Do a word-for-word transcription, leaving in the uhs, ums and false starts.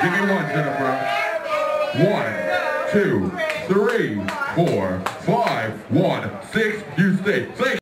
Give me one, Jennifer. One, two, three, four, five, one, six. You stay. Six.